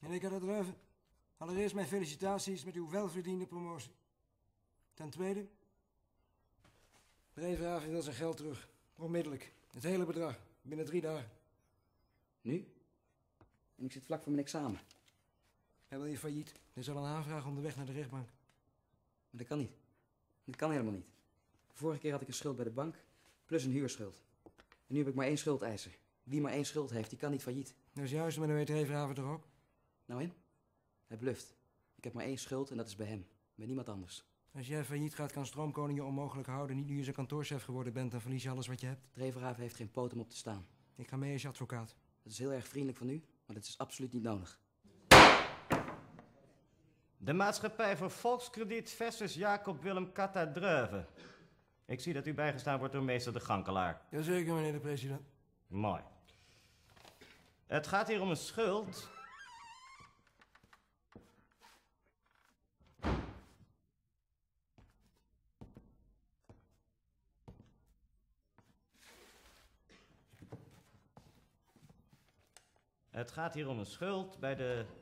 Meneer Katadreuffe, allereerst mijn felicitaties met uw welverdiende promotie. Ten tweede, Dreverhaven wil zijn geld terug. Onmiddellijk. Het hele bedrag. Binnen 3 dagen. Nu? En ik zit vlak voor mijn examen. Hij wil je failliet. Er is al een aanvraag onderweg naar de rechtbank. Maar dat kan niet. Dat kan helemaal niet. De vorige keer had ik een schuld bij de bank, plus een huurschuld. En nu heb ik maar 1 schuldeiser. Wie maar 1 schuld heeft, die kan niet failliet. Dat is juist, maar dan weet Dreverhaven toch ook? Nou in? Hij bluft. Ik heb maar 1 schuld en dat is bij hem. Bij niemand anders. Als jij failliet gaat, kan Stroomkoning je onmogelijk houden. Niet nu je zijn kantoorchef geworden bent, dan verlies je alles wat je hebt. Dreverhaven heeft geen poot om op te staan. Ik ga mee als je advocaat. Dat is heel erg vriendelijk van u, maar dat is absoluut niet nodig. De maatschappij voor volkskrediet versus Jacob Willem Katadreuffe. Ik zie dat u bijgestaan wordt door meester de Gankelaar. Jazeker, meneer de president. Mooi. Het gaat hier om een schuld. Het gaat hier om een schuld bij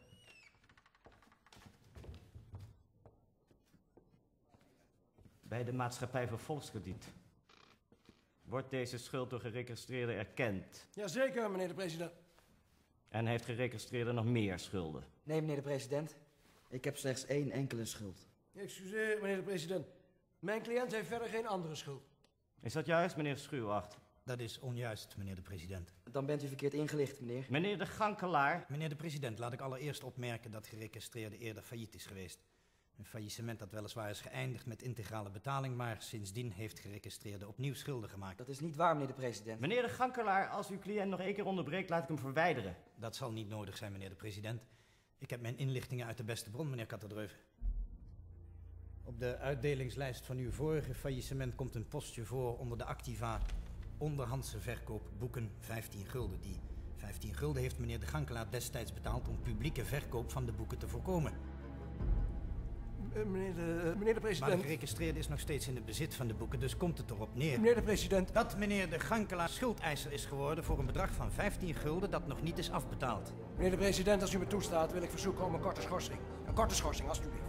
de maatschappij voor volkskrediet. Wordt deze schuld door geregistreerden erkend? Jazeker, meneer de president. En heeft geregistreerde nog meer schulden? Nee, meneer de president. Ik heb slechts 1 enkele schuld. Excuseer, meneer de president. Mijn cliënt heeft verder geen andere schuld. Is dat juist, meneer Schuwacht? Dat is onjuist, meneer de president. Dan bent u verkeerd ingelicht, meneer. Meneer de Gankelaar? Meneer de president, laat ik allereerst opmerken dat geregistreerde eerder failliet is geweest. Een faillissement dat weliswaar is geëindigd met integrale betaling, maar sindsdien heeft geregistreerde opnieuw schulden gemaakt. Dat is niet waar, meneer de president. Meneer de Gankelaar, als uw cliënt nog 1 keer onderbreekt, laat ik hem verwijderen. Dat zal niet nodig zijn, meneer de president. Ik heb mijn inlichtingen uit de beste bron, meneer Katadreuffe. Op de uitdelingslijst van uw vorige faillissement komt een postje voor onder de activa onderhandse verkoop boeken 15 gulden. Die 15 gulden heeft meneer de Gankelaar destijds betaald om publieke verkoop van de boeken te voorkomen. Meneer de Maar president. de geregistreerde is nog steeds in het bezit van de boeken, dus komt het erop neer Meneer de president. dat meneer de Gankelaar schuldeiser is geworden voor een bedrag van 15 gulden dat nog niet is afbetaald. Meneer de president, als u me toestaat, wil ik verzoeken om een korte schorsing. Een korte schorsing, alstublieft.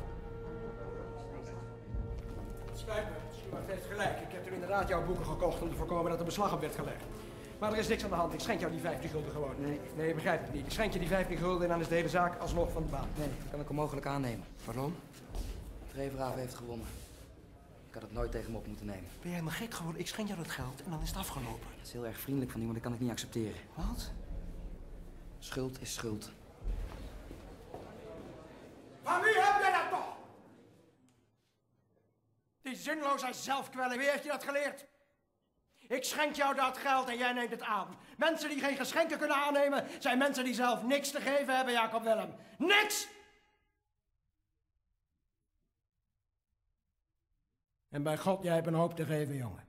Het spijt me, Stuart heeft gelijk. Ik heb toen inderdaad jouw boeken gekocht om te voorkomen dat er beslag op werd gelegd. Maar er is niks aan de hand. Ik schenk jou die 15 gulden gewoon. Nee, je begrijpt het niet. Ik schenk je die 15 gulden en dan is de hele zaak alsnog van de baan. Nee, dat kan ik onmogelijk aannemen. Pardon? Dreverhaven heeft gewonnen. Ik had het nooit tegen hem op moeten nemen. Ben jij helemaal gek geworden? Ik schenk jou dat geld en dan is het afgelopen. Dat is heel erg vriendelijk van u, maar dat kan ik niet accepteren. Wat? Schuld is schuld. Van wie heb jij dat toch? Die zinloze zelfkwellen, wie heeft je dat geleerd? Ik schenk jou dat geld en jij neemt het aan. Mensen die geen geschenken kunnen aannemen, zijn mensen die zelf niks te geven hebben, Jacob Willem. Niks! En bij God, jij hebt een hoop te geven, jongen.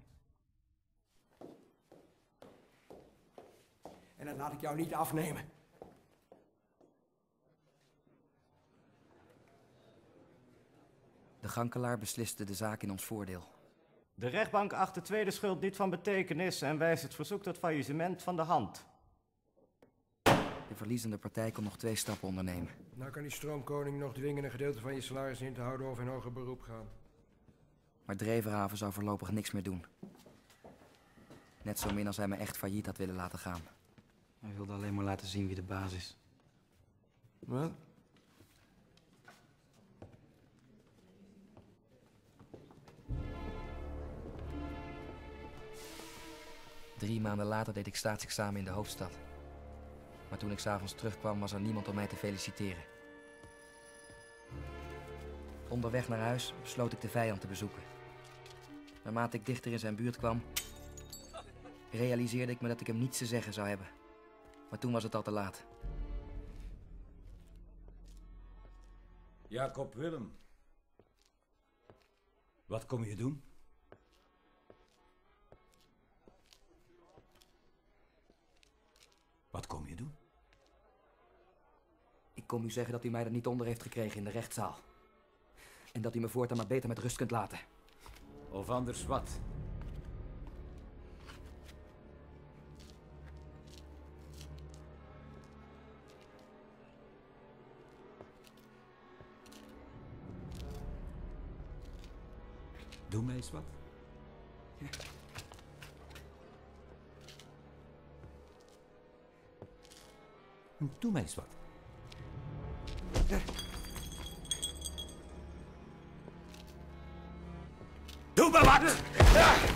En dat laat ik jou niet afnemen. De Gankelaar besliste de zaak in ons voordeel. De rechtbank acht de tweede schuld niet van betekenis en wijst het verzoek tot faillissement van de hand. De verliezende partij kon nog 2 stappen ondernemen. Nou kan die stroomkoning nog dwingen een gedeelte van je salaris in te houden of in hoger beroep gaan. Maar Dreverhaven zou voorlopig niks meer doen. Net zo min als hij me echt failliet had willen laten gaan. Hij wilde alleen maar laten zien wie de baas is. Wat? Drie maanden later deed ik staatsexamen in de hoofdstad. Maar toen ik 's avonds terugkwam, was er niemand om mij te feliciteren. Onderweg naar huis besloot ik de vijand te bezoeken. Naarmate ik dichter in zijn buurt kwam, realiseerde ik me dat ik hem niets te zeggen zou hebben. Maar toen was het al te laat. Jacob Willem. Wat kom je doen? Wat kom je doen? Ik kom u zeggen dat u mij er niet onder heeft gekregen in de rechtszaal. En dat u me voortaan maar beter met rust kunt laten. Of anders wat? Doe mij eens wat. Doe mij eens wat. Doe me wat!